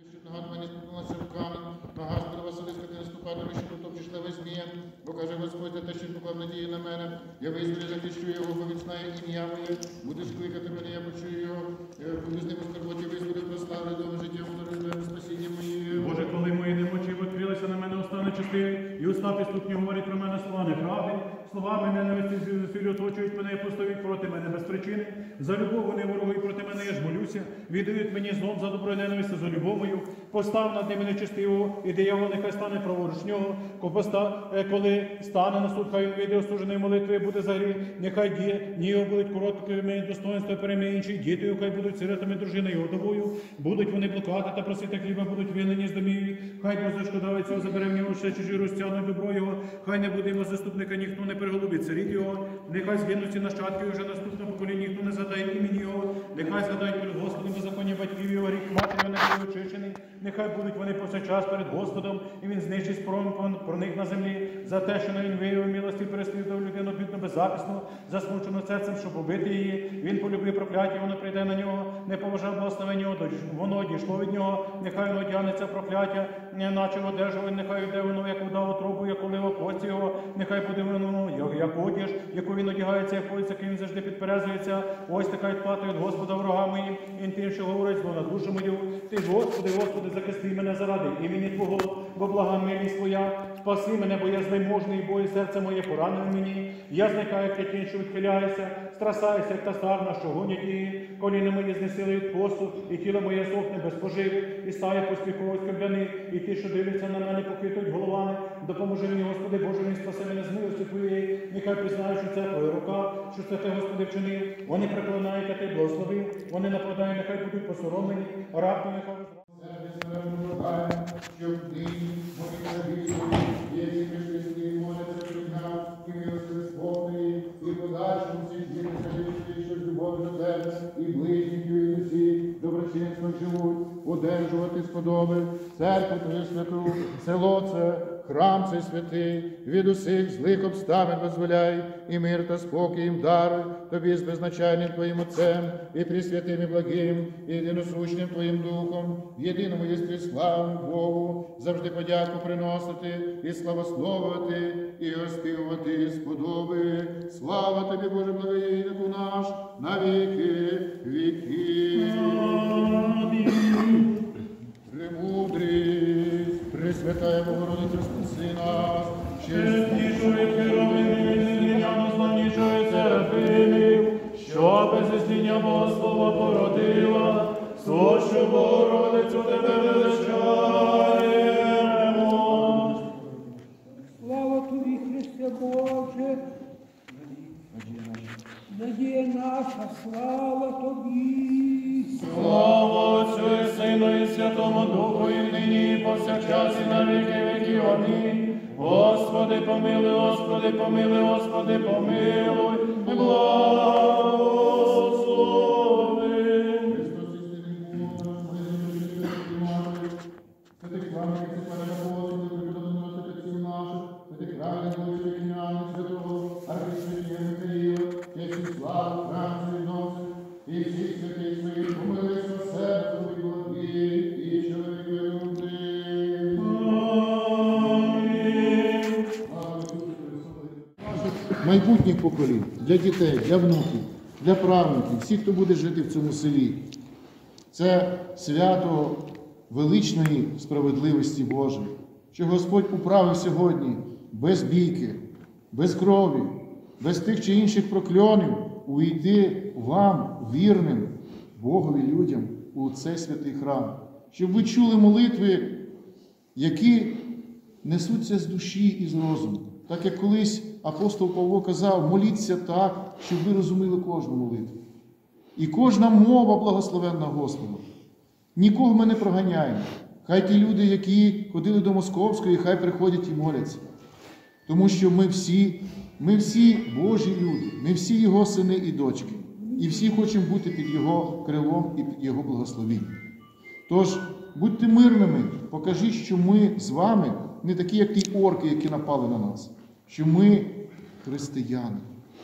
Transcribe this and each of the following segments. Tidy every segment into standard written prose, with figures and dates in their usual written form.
Нагадування сподобалося руками, нога Господа Василиска, ти наступати, що потопчеш на весь змія, бо каже Господь, за те, що поклав надію на мене, я визволю, захищу його, бо він знає ім'я моє, будеш кликати мене, я почую його, коли з ним у скорботі визволю, прославлю, дома життя, удовлетворю спасіння моє. Боже, коли мої немочі відкрилися на мене уста нечисти, і уста підступні говорять про мене слова неправди, словами ненависті звідусіль оточують мене і поставить проти мене без причини. За любов вони ворогують проти мене, я ж молюся, віддають мені злом за добро і ненависть за любов мою. Постав над ними нечестивого, і диявол нехай стане праворуч нього. Коли стане на суд, хай він вийде осудженої молитви, буде за гріх, нехай дні будуть короткими, достоинства переміг інші, діти, хай будуть сиротами, дружиною вдовою, будуть вони блукати та просити хліба, будуть винені з домів. Хай Бог зашкодавить цього, забере в нього ще чужі розтягнуть добро його, хай не буде його заступника, ніхто не приголубить рід його, нехай згинуть ці нащадки, вже наступне покоління, ніхто не згадає імені його, нехай згадають перед Господом беззаконня батьків його, рік матері не буде очищений, нехай будуть вони повсякчас перед Господом, і він знищить про них на землі, за те, що не він виявив милості, переслідував людину бідну беззахисну, засмучену серцем, щоб побити її, він полюбив прокляття, воно прийде на нього, не поважав благословення, воно дійшло від нього, нехай воно одягнеться прокляття, наче одежу, нехай йде воно, як вода отробу, як олива кость його, нехай буде воно, як одіж, яку він одягається, як ходиться, яким він завжди підперезується. Ось така відплата від Господа ворогам моїм, і тим, що говорить зло на душу мою. Ти, Господи, Господи, захисти мене заради імені Твого, бо блага милість Твоя. Спаси мене, бо я знеможний, бо і серце моє поранене мені. Я зникаю, як тінь, що відхиляється, страсаюся, як та сарна, що гонять її. Коліна мої знесили від посту, і тіло моє сохне без поживи, і стає поспіхово скорбляний, і ті, що дивляться на мене, похитують головами. Допоможи мені, Господи, Боже мій, спаси мене з милості Твоєї. Нехай признають, що це Твоя рука, що це Ти, Господи, вчинив. Вони проклинають, а Ти благословив. Вони нападають, нехай будуть посоромлені, а раптом нехай Щоб ти, мої завіси, є прийшли, моляться прийняв, і милости сповнені, і подальшому всі діти завіси, що з любов'ю до тебе, і ближніх, і усі доброчинство живуть, одержувати сподоби, церкву Твою святу, село це, храм цей святий, від усіх злих обставин визволяй, і мир та спокій їм даруй, тобі з беззначальним Твоїм Отцем, і присвятим, і благим, і єдиносущним Твоїм Духом, в єдиному єстві славу Богу, завжди подяку приносити, і славословити, і оспівувати сподоби. Слава Тобі, Боже, благоєдику наш, на віки віків. Премудрість, Пресвятая Богородиця, спаси нас, чеснішої херовини, неслів'яно славнішої серафимів, що без істиння Богослова породила, сущу Богородицю Тебе величаємо. Слава Тобі, Христе Боже, надія наша, слава Тобі. Слава Отцю і Сину і Святому Духу, і нині, і повсякчас, і на віки віків. Амінь. Господи, помилуй, Господи, помилуй, Господи, помилуй, благослови. І всіх святих своїх помилуй за себе, і чоловіки люди. Майбутніх поколінь, для дітей, для внуків, для правнуків, всіх, хто буде жити в цьому селі. Це свято величної справедливості Божої, що Господь управив сьогодні без бійки, без крові, без тих чи інших прокльонів увійти вам, вірним Богові людям, у цей святий храм. Щоб ви чули молитви, які несуться з душі і з розуму. Так як колись апостол Павло казав, моліться так, щоб ви розуміли кожну молитву. І кожна мова благословенна Господу. Нікого ми не проганяємо. Хай ті люди, які ходили до Московської, хай приходять і моляться. Тому що ми всі Божі люди, ми всі Його сини і дочки. І всі хочемо бути під Його крилом і під Його благословінням. Тож, будьте мирними, покажіть, що ми з вами не такі, як ті орки, які напали на нас. Що ми християни.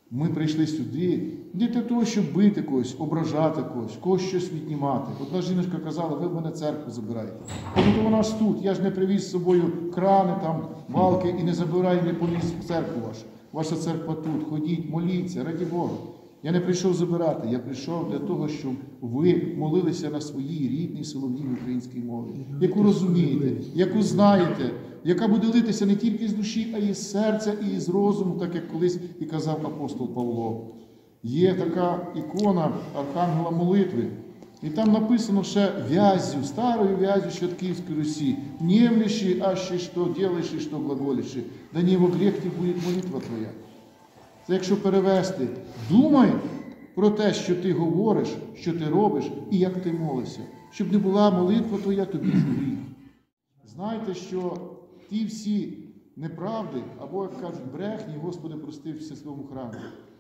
Ми прийшли сюди не для того, щоб бити когось, ображати когось щось віднімати. Одна жіночка казала, ви в мене церкву забираєте. Тому вона ж тут, я ж не привіз з собою крани, там, валки і не забираю, не поніс в церкву вашу. Ваша церква тут, ходіть, моліться, раді Бога. Я не прийшов забирати, я прийшов для того, щоб ви молилися на своїй рідній солов'їній українській мові, яку розумієте, яку знаєте, яка буде литися не тільки з душі, а й з серця, і з розуму, так як колись і казав апостол Павло. Є така ікона Архангела молитви, і там написано ще вязью, старою вязью ще від Київської Русі. «Немлющи, аще что делаешь и что глаголишь, да не во грех тебе будет молитва твоя». Це якщо перевести, думай про те, що ти говориш, що ти робиш і як ти молишся, щоб не була молитва твоя тобі в гріх. Знайте, що ті всі неправди, або, як кажуть, брехні, Господи, прости в святому храмі,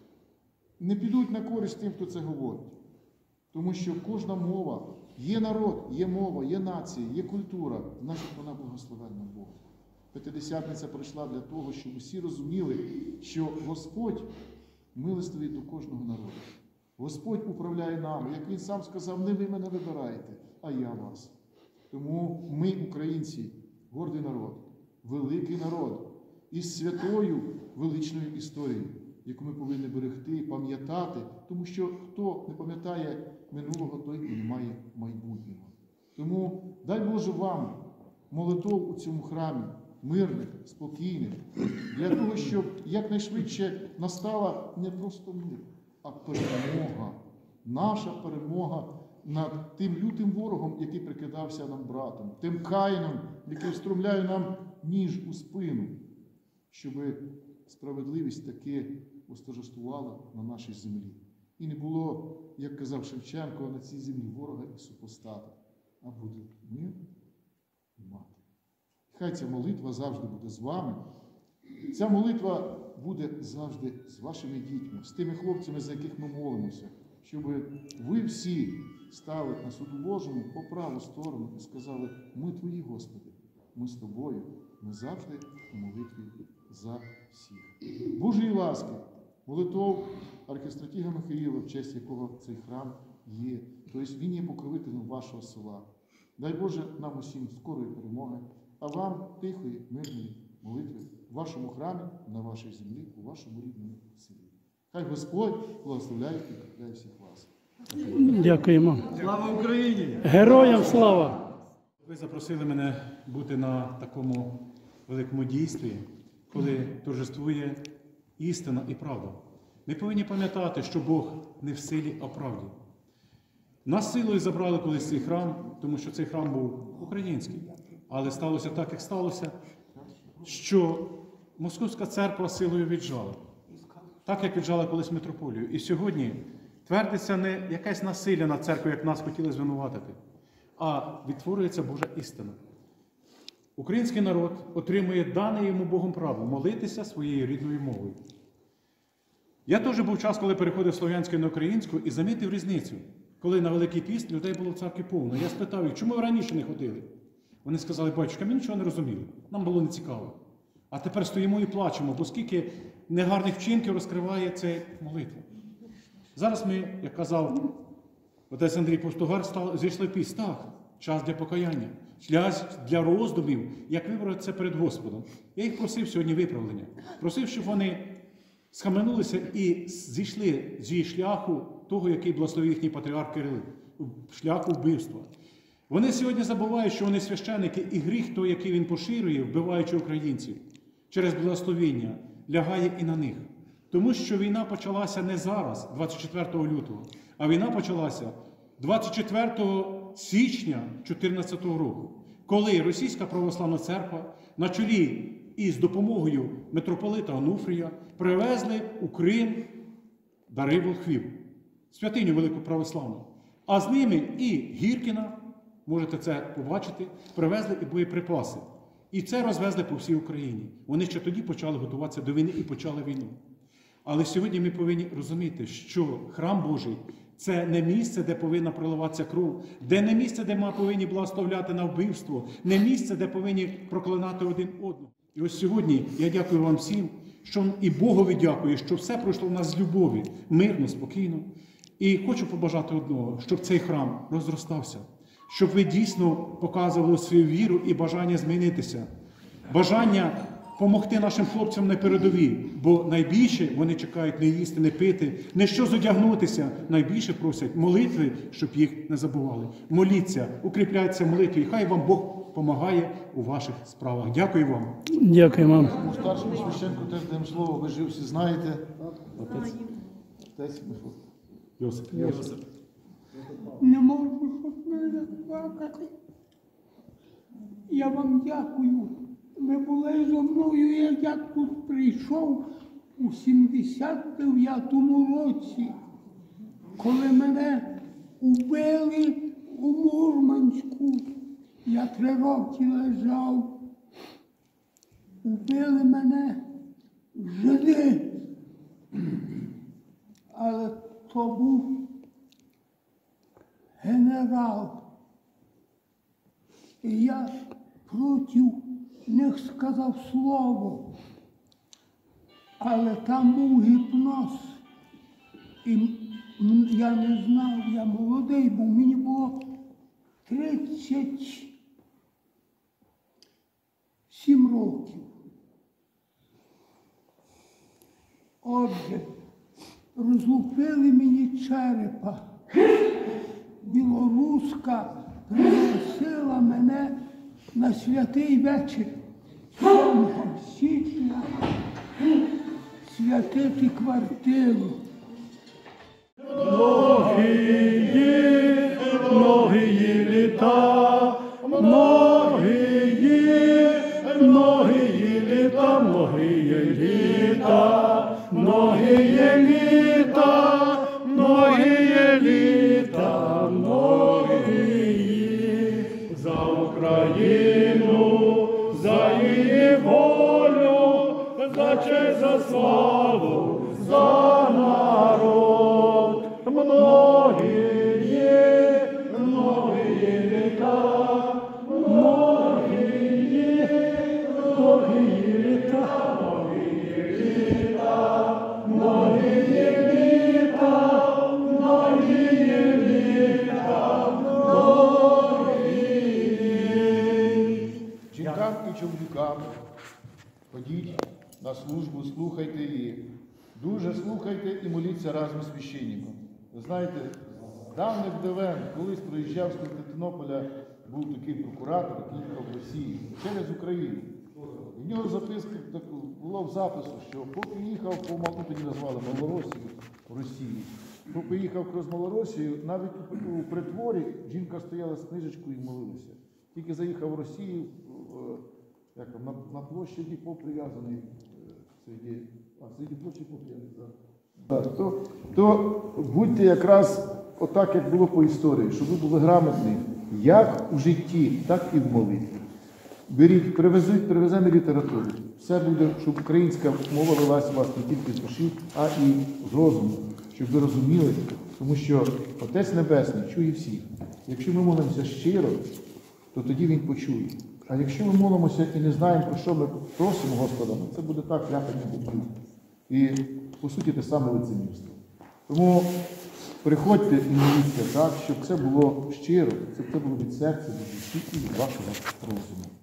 не підуть на користь тим, хто це говорить. Тому що кожна мова, є народ, є мова, є нація, є культура, значить вона благословенна Богом. П'ятидесятниця прийшла для того, щоб усі розуміли, що Господь милостивий до кожного народу. Господь управляє нами. Як Він сам сказав, не ви мене вибираєте, а я вас. Тому ми, українці, гордий народ, великий народ, із святою величною історією, яку ми повинні берегти, пам'ятати, тому що хто не пам'ятає минулого, той і не має майбутнього. Тому дай Боже вам молитов у цьому храмі, мирних, спокійних, для того, щоб якнайшвидше настала не просто мир, а перемога. Наша перемога над тим лютим ворогом, який прикидався нам братом, тим Каїном, який встромляє нам ніж у спину, щоб справедливість таки восторжествувала на нашій землі. І не було, як казав Шевченко, на цій землі ворога і супостата, а буде мир і мати. Хай ця молитва завжди буде з вами. Ця молитва буде завжди з вашими дітьми, з тими хлопцями, за яких ми молимося, щоб ви всі стали на суду Божому по праву сторону і сказали, ми твої, Господи, ми з тобою, ми завжди у молитві за всіх. Божої ласки, молитов архістратига Михаїла, в честь якого цей храм є. Тобто він є покровителем вашого села. Дай Боже нам усім скорої перемоги, а вам тихої, мирної молитви в вашому храмі, на вашій землі, у вашому рідному селі. Хай Господь благословляє і укріпляє всіх вас. Дякуємо. Слава Україні! Героям слава! Ви запросили мене бути на такому великому дійстві, коли торжествує істина і правда. Ми повинні пам'ятати, що Бог не в силі, а в правді. Нас силою забрали колись цей храм, тому що цей храм був український. Але сталося так, як сталося, що Московська церква силою віджала. Так, як віджала колись митрополію. І сьогодні твердиться не якесь насилля над церквою, як нас хотіли звинуватити, а відтворюється Божа істина. Український народ отримує дане йому Богом право молитися своєю рідною мовою. Я теж був час, коли переходив з слов'янської на українську і замітив різницю. Коли на Великий Піст людей було в церкві повно. Я спитав їх, чому ви раніше не ходили? Вони сказали, батюшка, ми нічого не розуміли, нам було нецікаво. А тепер стоїмо і плачемо, бо скільки негарних вчинків розкриває ця молитва. Зараз ми, як казав отець Андрій Пустогар, зійшли в піст. Так, час для покаяння, час для роздумів, як вибрати це перед Господом. Я їх просив сьогодні виправлення. Просив, щоб вони схаменулися і зійшли зі шляху того, який благословив їхній патріарх Кирил, шляху вбивства. Вони сьогодні забувають, що вони священники, і гріх той, який він поширює, вбиваючи українців, через благословіння, лягає і на них. Тому що війна почалася не зараз, 24 лютого, а війна почалася 24 січня 2014 року, коли Російська Православна Церква на чолі із допомогою митрополита Онуфрія привезли у Крим дари волхвів, святиню Велику Православну. А з ними і Гіркіна, можете це побачити, привезли і боєприпаси. І це розвезли по всій Україні. Вони ще тоді почали готуватися до війни і почали війну. Але сьогодні ми повинні розуміти, що храм Божий – це не місце, де повинна проливатися кров, де не місце, де ми повинні благословляти на вбивство, не місце, де повинні проклинати один одного. І ось сьогодні я дякую вам всім, що і Богові дякую, що все пройшло в нас з любові, мирно, спокійно. І хочу побажати одного, щоб цей храм розростався, щоб ви дійсно показували свою віру і бажання змінитися, бажання помогти нашим хлопцям на передовій, бо найбільше вони чекають не їсти, не пити, не що зодягнутися, найбільше просять молитви, щоб їх не забували. Моліться, укріпляйтеся в молитві, і хай вам Бог допомагає у ваших справах. Дякую вам. Дякуємо. Тому старшому священку теж даємо слово, ви ж всі знаєте. Отець Мефодій. Йосип. Не можу, щоб не плакати. Я вам дякую. Ви були зо мною, як я тут прийшов у 79-му році, коли мене убили у Мурманську. Я 3 роки лежав. Убили мене жиди. Але то був генерал. І я проти них сказав слово. Але там був гіпноз. І я не знав, я молодий був, мені було 37 років. Отже, розлупили мені черепа. Білоруська пригласила мене на святий вечір 7 січня святити квартиру. Многие лета, многие лета, многие лета, многие лета, многие лета, многие за Україну, за її волю, за честь, за славу, за народ. Многие лета, многие лета, многие лета, многие лета, многие лета, Жінкам і чоловікам ходіть на службу, слухайте її. Дуже слухайте і моліться разом з священником. Ви знаєте, з давних давен, колись проїжджав з Константинополя, був такий прокуратор, який їхав в Росії через Україну. В нього записка було в запису, що поки їхав по тоді назвали Малоросію в Росії, поки їхав крізь Малоросію, навіть у притворі жінка стояла з книжечкою і молилася. Тільки заїхав в Росію, на площаді поприв'язаний, серед площі поприв'язаний. То будьте якраз отак, як було по історії, щоб ви були грамотні, як у житті, так і в молитві. Беріть, привеземо літературу. Все буде, щоб українська мова лилась у вас не тільки з душі, а і з розуму, щоб ви розуміли, тому що Отець Небесний чує всіх. Якщо ми молимося щиро, то тоді Він почує. А якщо ми молимося і не знаємо, про що ми просимо Господа, це буде так ляпання бубнів. І, по суті, те саме лицемірство. Тому приходьте і моліться так, щоб це було щиро, щоб це було від серця, від душі і від вашого розуму.